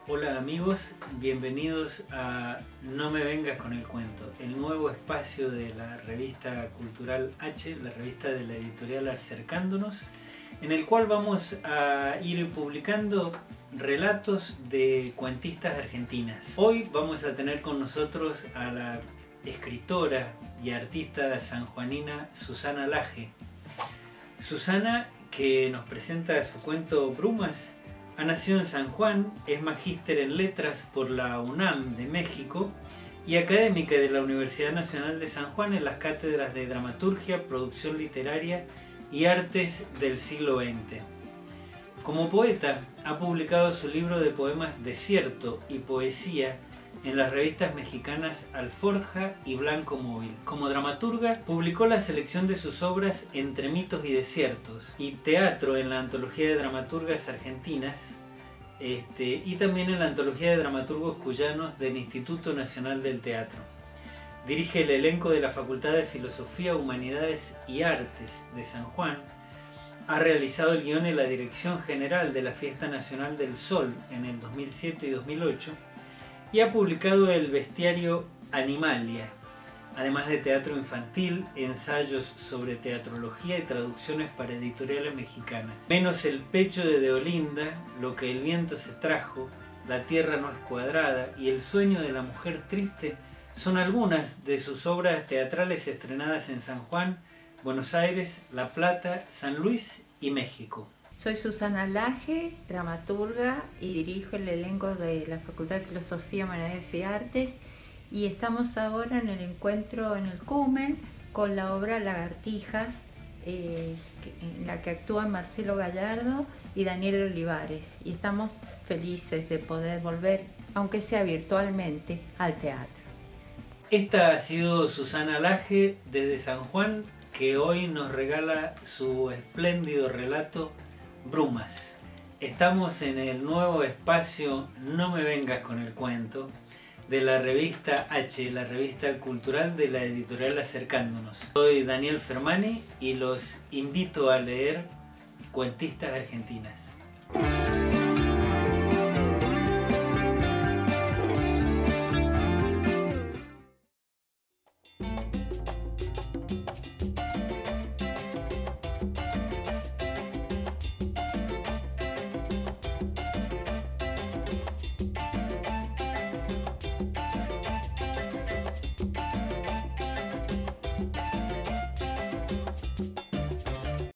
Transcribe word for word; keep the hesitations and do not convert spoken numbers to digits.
Hola amigos, bienvenidos a No me vengas con el cuento, el nuevo espacio de la revista cultural H, la revista de la editorial Acercándonos, en el cual vamos a ir publicando relatos de cuentistas argentinas. Hoy vamos a tener con nosotros a la escritora y artista sanjuanina Susana Laje. Susana, que nos presenta su cuento Brumas, ha nacido en San Juan, es magíster en letras por la UNAM de México y académica de la Universidad Nacional de San Juan en las cátedras de dramaturgia, producción literaria y artes del siglo veinte. Como poeta, ha publicado su libro de poemas Desierto y Poesía en las revistas mexicanas Alforja y Blanco Móvil. Como dramaturga, publicó la selección de sus obras Entre mitos y desiertos y teatro en la Antología de Dramaturgas Argentinas este, y también en la Antología de Dramaturgos Cuyanos del Instituto Nacional del Teatro. Dirige el elenco de la Facultad de Filosofía, Humanidades y Artes de San Juan. Ha realizado el guión en la Dirección General de la Fiesta Nacional del Sol en el dos mil siete y dos mil ocho. Y ha publicado el bestiario Animalia, además de teatro infantil, ensayos sobre teatrología y traducciones para editoriales mexicanas. Menos el pecho de Deolinda, Lo que el viento se trajo, La tierra no es cuadrada y El sueño de la mujer triste son algunas de sus obras teatrales estrenadas en San Juan, Buenos Aires, La Plata, San Luis y México. Soy Susana Laje, dramaturga y dirijo el elenco de la Facultad de Filosofía, Humanidades y Artes, y estamos ahora en el encuentro en el Cumen con la obra Lagartijas, eh, en la que actúan Marcelo Gallardo y Daniel Olivares, y estamos felices de poder volver, aunque sea virtualmente, al teatro. Esta ha sido Susana Laje desde San Juan, que hoy nos regala su espléndido relato Brumas. Estamos en el nuevo espacio No me vengas con el cuento de la revista H, la revista cultural de la editorial Acercándonos. Soy Daniel Fermani y los invito a leer Cuentistas Argentinas.